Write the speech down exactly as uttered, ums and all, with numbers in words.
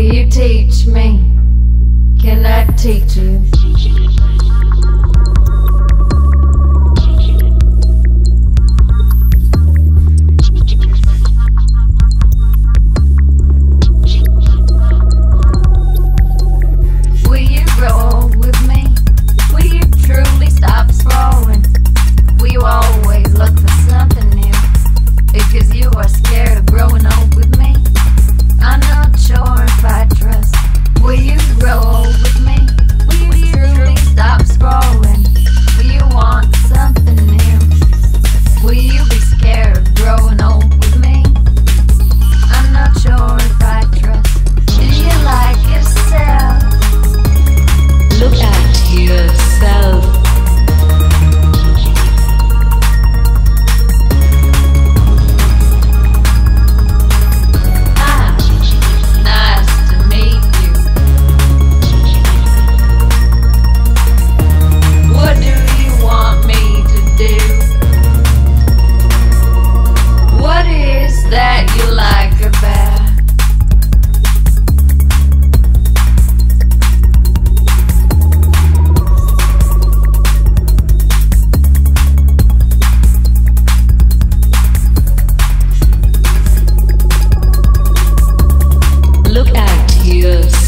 you teach me? Can I teach you? Will you roll with me? Will you truly stop scrolling? Will you always look for something new? Because you are scared of growing old with me. I'm not sure if I trust. Will you roll with me? Will you truly stop scrolling? Will you want something new? Will you be scared of growing old with me? I'm not sure if I trust. Do you like yourself? Look at yourself. Ah, nice to meet you. What do you want me to do? What is that you like about? Look at yourself.